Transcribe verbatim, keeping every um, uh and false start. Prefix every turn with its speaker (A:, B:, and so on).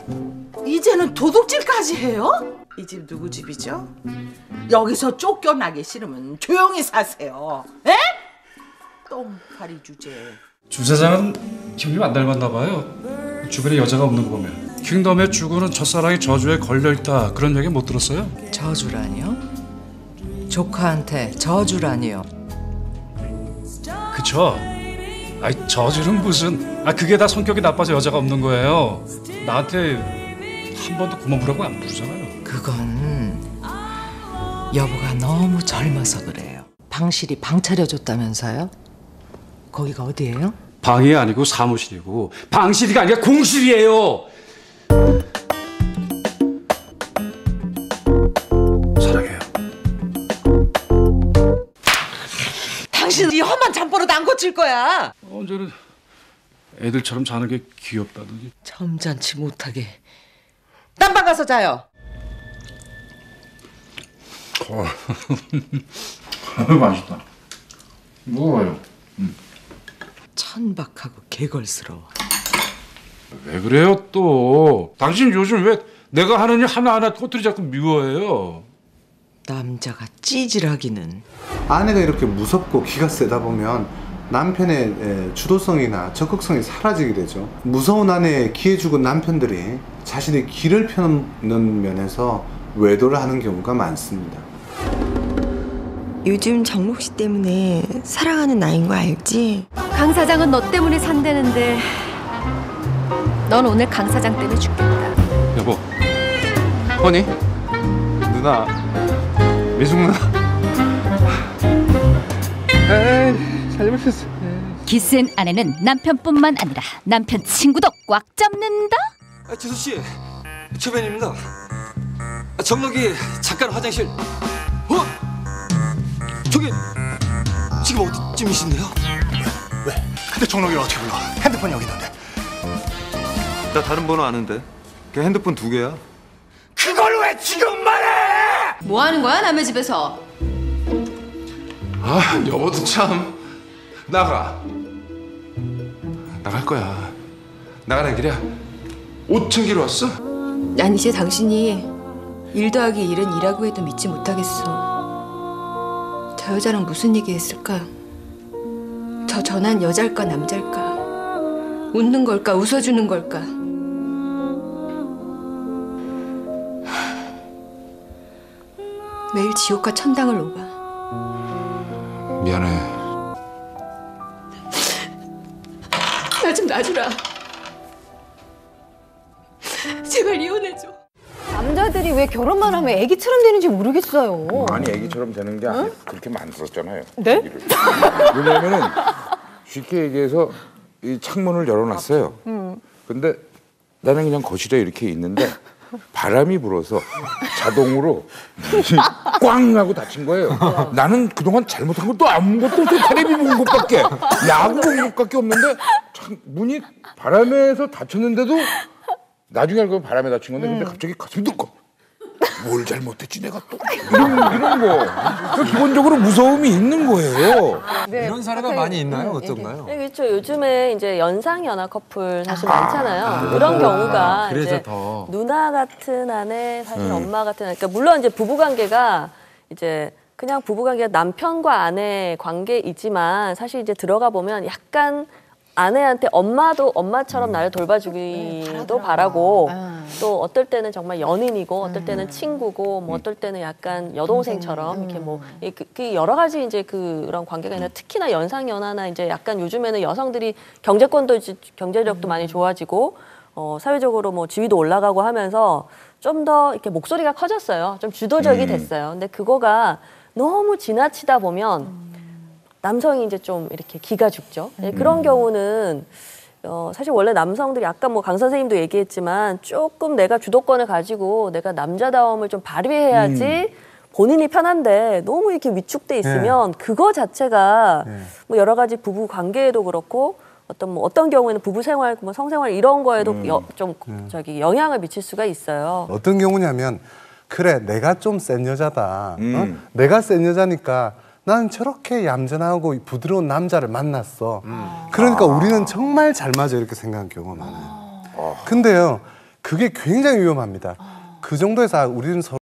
A: 이제는 도둑질까지 해요? 이 집 누구 집이죠? 여기서 쫓겨나기 싫으면 조용히 사세요. 에? 똥파리 주제.
B: 주사장은 형님 안 닮았나 봐요. 주변에 여자가 없는 거 보면. 킹덤의 주군은 첫사랑이 저주에 걸려있다 그런 얘기 못 들었어요?
C: 저주라니요? 조카한테 저주라니요?
B: 그쵸? 아이 저주는 무슨. 아 그게 다 성격이 나빠서 여자가 없는 거예요. 나한테 한 번도 고만 부르고 안 부르잖아요.
C: 그건 여보가 너무 젊어서 그래요. 방실이 방 차려줬다면서요? 거기가 어디예요?
B: 방이 아니고 사무실이고 방실이가 아니라 공실이에요. 사랑해요.
A: 당신 이 험한 잠버릇 안 고칠 거야.
B: 언제는 애들처럼 자는 게 귀엽다더니.
C: 점잖지 못하게 딴방 가서 자요.
B: 어. 맛있다. 먹어요. 음.
C: 천박하고 개걸스러워.
B: 왜 그래요 또? 당신 요즘 왜 내가 하는 일 하나하나 꼬투리 잡고 미워해요?
C: 남자가 찌질하기는.
D: 아내가 이렇게 무섭고 기가 세다 보면 남편의 주도성이나 적극성이 사라지게 되죠. 무서운 아내에 기회 주고 남편들이 자신의 길을 펴는 면에서 외도를 하는 경우가 많습니다.
E: 요즘 정록 씨 때문에 사랑하는 나인 거 알지?
F: 강 사장은 너 때문에 산다는데 넌 오늘 강 사장 때문에 죽겠다.
B: 여보, 허니,
D: 누나, 미숙 누나. 에이, 잘못했어.
F: 기센 아내는 남편뿐만 아니라 남편 친구도 꽉 잡는다.
G: 아, 지수 씨, 최변입니다. 아, 정록이 잠깐 화장실. 어? 저기 지금 어디쯤이신데요?
H: 왜? 근데 정록이를 어떻게 불러? 핸드폰이 여기 있는데.
G: 나 다른 번호 아는데. 걔 핸드폰 두 개야.
H: 그걸 왜 지금 말해?
F: 뭐 하는 거야 남의 집에서?
H: 아, 여보도 참. 나가. 나갈 거야. 나가는 길이야. 오천 길 왔어?
E: 난 이제 당신이 일 더하기 일은 이라고 해도 믿지 못하겠어. 저 여자랑 무슨 얘기했을까? 저 전화는 여자일까 남자일까? 웃는 걸까 웃어주는 걸까? 매일 지옥과 천당을 오가.
H: 미안해.
E: 나 좀 놔주라. 제발 이혼해줘.
F: 남자들이 왜 결혼만 하면 애기처럼 되는지 모르겠어요.
I: 아니 애기처럼 되는 게 아니라 그렇게 만들었잖아요.
F: 네?
I: 얘기를. 왜냐면은 쉽게 얘기해서 이 창문을 열어놨어요.
F: 음.
I: 근데 나는 그냥 거실에 이렇게 있는데 바람이 불어서 자동으로 꽝 하고 닫힌 거예요. 나는 그동안 잘못한 것도 아무것도 없어. 텔레비 본 것밖에 야구 본 것밖에 없는데 참 문이 바람에서 닫혔는데도 나중에 알고 바람에 닫힌 건데 근데 갑자기 가슴이 뚫고 뭘 잘못했지 내가 또 이런 이런 거 기본적으로 무서움이 있는 거예요.
F: 네.
G: 이런 사례가 많이 있나요? 어떤가요?
J: 네, 그렇죠. 요즘에 이제 연상 연하 커플 사실 많잖아요. 아, 그런 경우가
G: 그래서
J: 이제
G: 더.
J: 누나 같은 아내, 사실
I: 음.
J: 엄마 같은 아내. 그러니까 물론 이제 부부 관계가 이제 그냥 부부 관계가 남편과 아내 관계이지만 사실 이제 들어가 보면 약간 아내한테 엄마도 엄마처럼 나를 돌봐주기도 네, 바라고 아. 또 어떨 때는 정말 연인이고 어떨 때는 친구고 뭐 어떨 때는 약간 여동생처럼 음. 이렇게 뭐 그, 그 여러 가지 이제 그런 관계가 있는데 특히나 연상 연하나 이제 약간 요즘에는 여성들이 경제권도 경제력도 음. 많이 좋아지고 어, 사회적으로 뭐 지위도 올라가고 하면서 좀 더 이렇게 목소리가 커졌어요. 좀 주도적이 됐어요. 근데 그거가 너무 지나치다 보면 음. 남성이 이제 좀 이렇게 기가 죽죠. 음. 그런 경우는 어, 사실 원래 남성들이 아까 뭐 강 선생님도 얘기했지만 조금 내가 주도권을 가지고 내가 남자다움을 좀 발휘해야지 음. 본인이 편한데 너무 이렇게 위축돼 있으면 네. 그거 자체가 네. 뭐 여러 가지 부부 관계에도 그렇고 어떤 뭐 어떤 경우에는 부부 생활, 뭐 성생활 이런 거에도 음. 여, 좀 음. 저기 영향을 미칠 수가 있어요.
D: 어떤 경우냐면 그래 내가 좀 센 여자다.
I: 음.
D: 어? 내가 센 여자니까 난 저렇게 얌전하고 부드러운 남자를 만났어. 음. 그러니까 아. 우리는 정말 잘 맞아 이렇게 생각하는 경우가 많아요. 아. 근데요
K: 그게 굉장히 위험합니다. 그 정도에서 우리는 서로